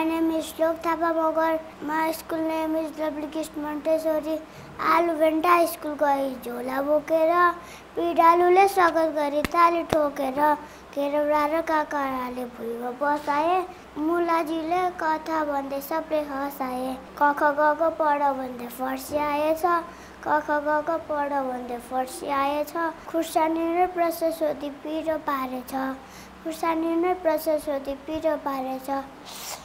My name is Shlok Thapa Mogar. My school name is W. Kist Montessori. आलु भेन्टा school गई झोला बोकेर पिडालुले स्वागत गरी ताली ठोकेर केरौरा र काकराले भुइँमा बसाए मुलाजीले कथा भन्दै सबले हँसाए क ख ग घ पढ भन्दै फर्स्याएछ क ख ग घ पढ भन्दै फर्स्याएछ खुर्सानी र प्रश्न सोधी पिरो पारेछ खुर्सानी र प्रश्न सोधी पिरो पारेछ